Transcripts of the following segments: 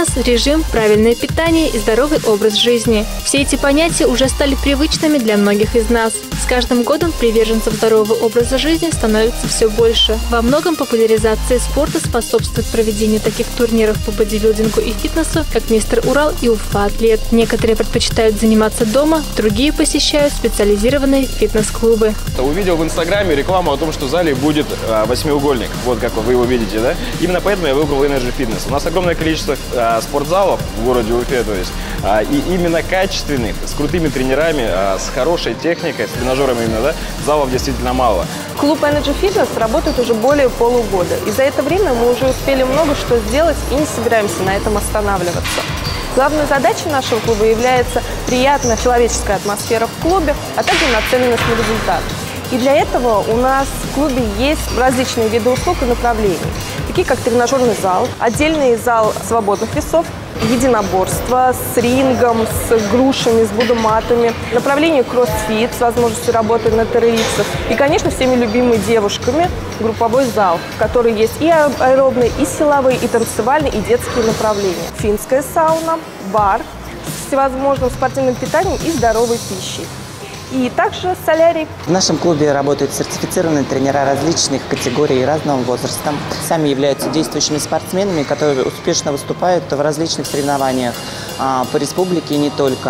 фитнес, режим, правильное питание и здоровый образ жизни. Все эти понятия уже стали привычными для многих из нас. С каждым годом приверженцев здорового образа жизни становится все больше. Во многом популяризации спорта способствует проведению таких турниров по бодибилдингу и фитнесу, как «Мистер Урал» и «Уфа-атлет». Некоторые предпочитают заниматься дома, другие посещают специализированные фитнес-клубы. Увидел в Инстаграме рекламу о том, что в зале будет восьмиугольник. Вот как вы его видите, да? Именно поэтому я выбрал Energy Fitness. У нас огромное количество спортзалов в городе Уфе, то есть, и именно качественных, с крутыми тренерами, с хорошей техникой, с тренажерами именно, да, залов действительно мало. Клуб Energy Fitness работает уже более полугода. И за это время мы уже успели много что сделать и не собираемся на этом останавливаться. Главной задачей нашего клуба является приятная человеческая атмосфера в клубе, а также нацеленность на результат. И для этого у нас в клубе есть различные виды услуг и направлений, такие как тренажерный зал, отдельный зал свободных весов, единоборство с рингом, с грушами, с будоматами, направление кроссфит с возможностью работы на TRX. И, конечно, всеми любимыми девушками групповой зал, в который есть и аэробные, и силовые, и танцевальные, и детские направления. Финская сауна, бар с всевозможным спортивным питанием и здоровой пищей. И также солярий. В нашем клубе работают сертифицированные тренера различных категорий и разного возраста. Сами являются действующими спортсменами, которые успешно выступают в различных соревнованиях по республике и не только.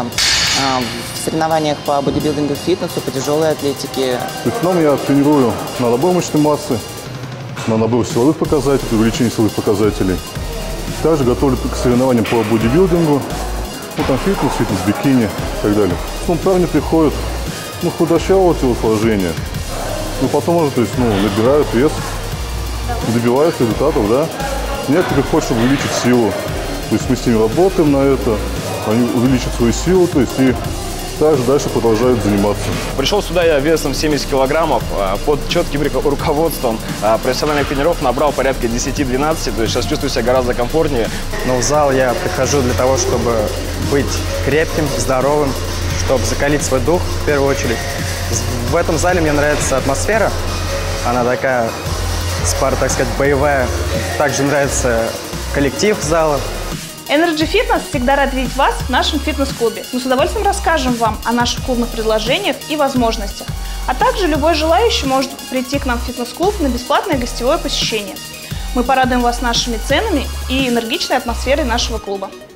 В соревнованиях по бодибилдингу и фитнесу, по тяжелой атлетике. Днем я тренирую на набор мышечной массы, на набор силовых показателей, увеличение силовых показателей. Также готовлю к соревнованиям по бодибилдингу, там фитнес, бикини и так далее. Парни приходят, худощавого телосложения, потом уже, набирают вес, добиваются результатов, да. Некоторые хотят увеличить силу, то есть мы с ними работаем на это, они увеличат свою силу, и также дальше продолжают заниматься. Пришел сюда я весом 70 килограммов, под четким руководством профессиональных тренеров набрал порядка 10-12, то есть сейчас чувствую себя гораздо комфортнее. Но в зал я прихожу для того, чтобы быть крепким, здоровым, чтобы закалить свой дух в первую очередь. В этом зале мне нравится атмосфера, она такая, так сказать, боевая. Также нравится коллектив зала. Energy Fitness всегда рад видеть вас в нашем фитнес-клубе. Мы с удовольствием расскажем вам о наших клубных предложениях и возможностях. А также любой желающий может прийти к нам в фитнес-клуб на бесплатное гостевое посещение. Мы порадуем вас нашими ценами и энергичной атмосферой нашего клуба.